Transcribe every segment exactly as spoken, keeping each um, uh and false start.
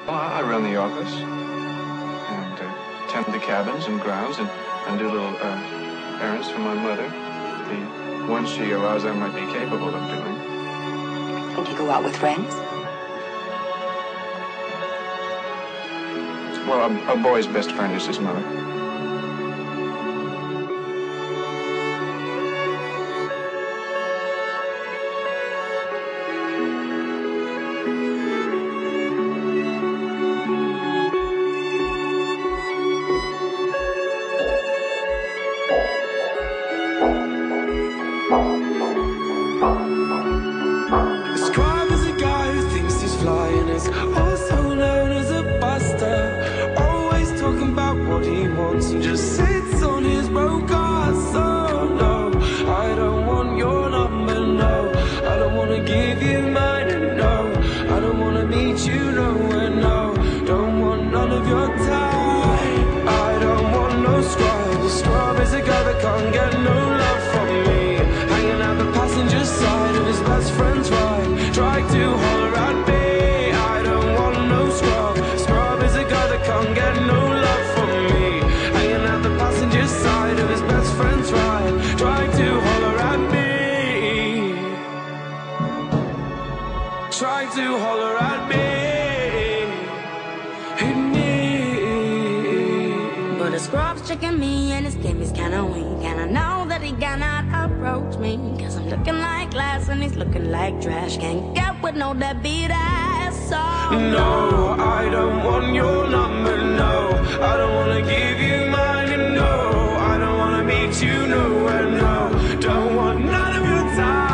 Well, I run the office and uh, tend the cabins and grounds and, and do little uh, errands for my mother. The ones she allows I might be capable of doing. And you go out with friends? Well, a, a boy's best friend is his mother. Also known as a buster, always talking about what he wants and just sits on his broke ass. So no, I don't want your number, no, I don't want to give you mine, and no, I don't want to meet you nowhere, no, don't want none of your time. I don't want no scrub, a scrub is a guy that can't get no love from me, hanging out the passenger side of his best friend's ride, trying to holler at me. Can't get no love from me, hanging out the passenger side of his best friend's ride, trying to holler at me, trying to holler at me, hit me. But the scrub's checking me and his game is kinda weak, and I know that he cannot approach me, cause I'm looking like glass and he's looking like trash. Can't get with no deadbeat ass, so no, I don't want your number, no, I don't wanna give you mine, and no, I don't wanna meet you nowhere, no, don't want none of your time.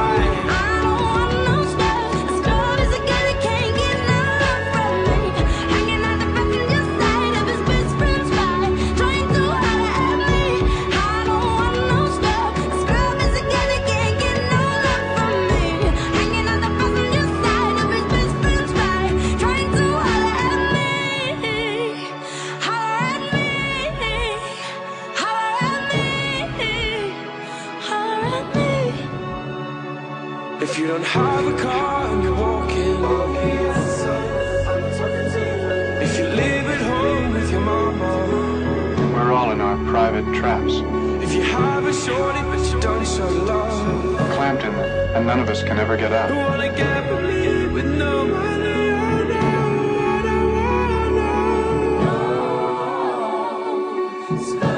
If you don't have a car and you're walking, if you live at home with your mama, we're all in our private traps. If you have a shorty but you don't show love, clamped in them, and none of us can ever get out. Who wanna get with me with no money? Oh no, I don't wanna know.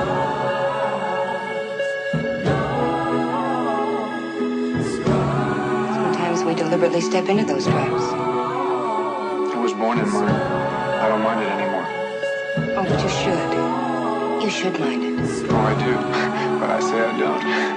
We deliberately step into those traps. I was born in mine. I don't mind it anymore. Oh, but you should. You should mind it. Oh, I do. But I say I don't.